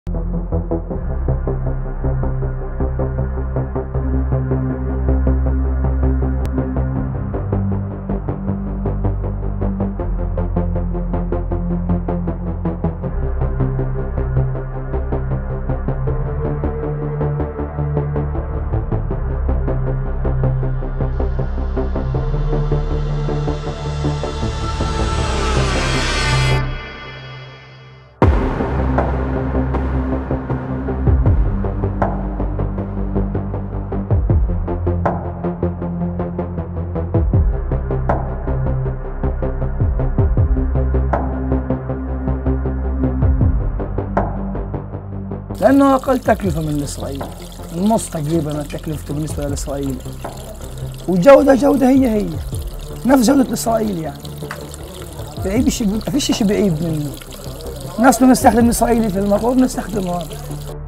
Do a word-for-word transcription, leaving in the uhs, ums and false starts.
لأنه أقل تكلفة من إسرائيل، النص تقريبا تكلفته بالنسبة لإسرائيل، والجودة جودة هي هي نفس جودة إسرائيل يعني. بعيب شيء، ما فيش شيء بعيب منه. ناس بنستخدم إسرائيلي في المطور بنستخدمه.